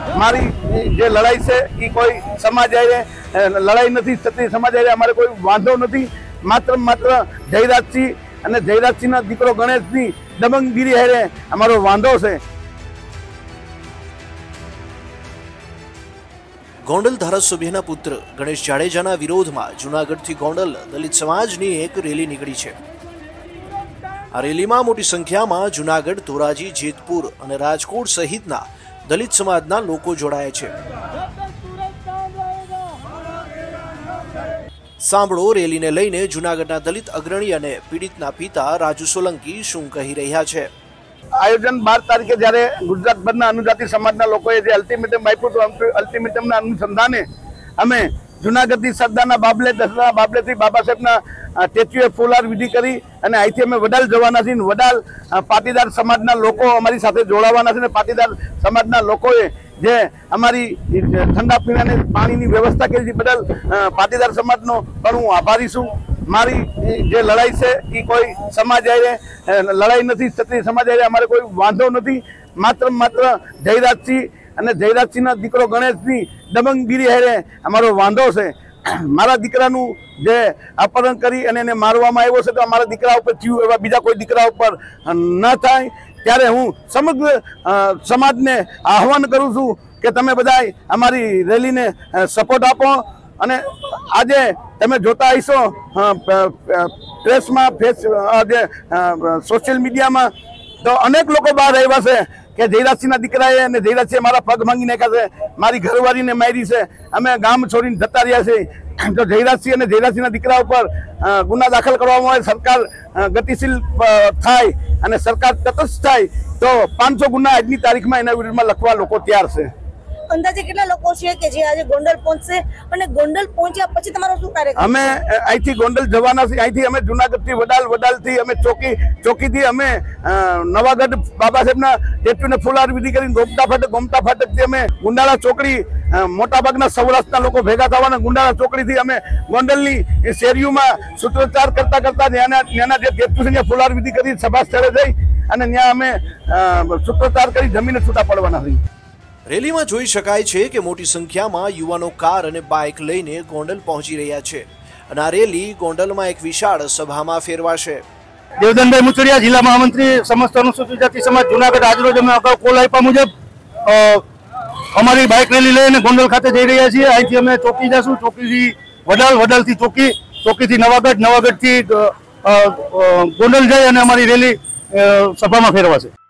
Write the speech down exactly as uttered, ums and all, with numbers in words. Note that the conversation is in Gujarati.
મારી જે લડાઈ છે એ કોઈ સમાજ આરે લડાઈ નથી થતી, સમાજ આરે અમારે કોઈ વાંધો નથી। માત્ર માત્ર જયરાજસિંહ અને જયરાજસિંહના દીકરો ગણેશની દબંગગીરી હારે અમારો વાંધો છે। ગોંડલ ધારાસભ્યના પુત્ર ગણેશ જાડેજાના વિરોધમાં જૂનાગઢથી ગોંડલ દલિત સમાજની એક રેલી નીકળી છે। આ રેલીમાં મોટી સંખ્યામાં જૂનાગઢ, ધોરાજી, જેતપુર અને રાજકોટ સહિતના દલિત સમાજના લોકો જોડાયા છે। સાંભળો રેલીને લઈને જૂનાગઢના દલિત અગ્રણી અને પીડિતના પિતા રાજુ સોલંકી શું કહી રહ્યા છે। આયોજન બાર તારીખે જ્યારે ગુજરાતભરના અનુજાતિ સમાજના લોકોએ જે અલ્ટિમેટમ આપ્યું હતું, અલ્ટિમેટમના અનુસંધાને અમે જૂનાગઢથી સરદારના બાબલે દસરા બાબલેથી બાબા સાહેબના સ્ટેચ્યુએ ફૂલહાર વિધિ કરી અને અહીંથી અમે વડાલ જવાના છીએ। વડાલ પાટીદાર સમાજના લોકો અમારી સાથે જોડાવાના છે અને પાટીદાર સમાજના લોકોએ જે અમારી ઠંડા પીણાની પાણીની વ્યવસ્થા કરી છે બદલ પાટીદાર સમાજનો પણ હું આભારી છું। મારી જે લડાઈ છે એ કોઈ સમાજ આરે લડાઈ નથી થતી, સમાજ આરે અમારે કોઈ વાંધો નથી। માત્ર માત્ર જયરાજસિંહ અને જયરાજસિંહના દીકરો ગણેશની દબંગગીરી હારે અમારો વાંધો છે। મારા દીકરાનું જે અપહરણ કરી અને એને મારવામાં આવ્યો છે તો અમારા દીકરા ઉપર થયું એવા બીજા કોઈ દીકરા ઉપર ન થાય ત્યારે હું સમગ્ર સમાજને આહવાન કરું છું કે તમે બધા અમારી રેલીને સપોર્ટ આપો। અને આજે તમે જોતા હશો પ્રેસમાં, ફેસ જે સોશિયલ મીડિયામાં તો અનેક લોકો બહાર આવ્યા છે કે જયરાજસિંહના દીકરાએ અને જયરાજસિંહે મારા પગ ભાંગી નાખ્યા છે, મારી ઘરવાળીને મારી છે, અમે ગામ છોડીને જતા રહ્યા છીએ। તો જયરાજસિંહ અને જયરાજસિંહના દીકરા ઉપર ગુના દાખલ કરવામાં આવે, સરકાર ગતિશીલ થાય અને સરકાર તટસ્થ થાય તો પાંચસો ગુના આજની તારીખમાં એના વિરુદ્ધમાં લખવા લોકો તૈયાર છે। અંદાજે કેટલા લોકો છે કે જે આજે ગોંડલ પહોંચશે અને ગોંડલ પહોંચ્યા પછી તમારો શું કાર્યક્રમ? અમે અહીંથી ગોંડલ જવાના છીએ, અહીંથી અમે જૂનાગઢથી વડાલ, વડાલથી અમે ચોકી, ચોકીથી અમે નવાગઢ બાબા સાહેબના સ્ટેચ્યુને ફૂલહાર વિધિ કરીને ગોમતા ફાટક, ગોમતા ફાટકથી અમે ગુંડાળા ચોકડી, મોટાભાગના સૌરાષ્ટ્રના લોકો ભેગા થવાના ગુંડાળા ચોકડીથી અમે ગોંડલની શેરીઓમાં સૂત્રોચ્ચાર કરતા કરતા ત્યાંના ત્યાંના જે સ્ટેચ્યુ છે ફૂલહાર વિધિ કરી સભા સ્થળે જઈ અને ત્યાં અમે સૂત્રોચ્ચાર કરી જમીને છૂટા પડવાના છીએ। રેલીમાં જોઈ શકાય છે કે મોટી સંખ્યામાં યુવાનો કાર અને બાઇક લઈને ગોંડલ પહોંચી રહ્યા છે અને આ રેલી ગોંડલમાં એક વિશાળ સભામાં ફેરવાશે। દેવધનભાઈ મુચડિયા, જિલ્લા મહામંત્રી સમસ્ત અનુસૂચિત જાતિ સમાજ જૂનાગઢ, આજરોજ અમે અગાઉ કોલ આપ્યા મુજબ અમારી બાઇક રેલી લઈને ગોંડલ ખાતે જઈ રહ્યા છીએ। અહીંથી અમે ચોકી જશું, ચોકીથી વડાલ, વડાલથી ચોકી, ચોકીથી નવાગઢ, નવાગઢથી ગોંડલ જઈ અને અમારી રેલી સભામાં ફેરવાશે।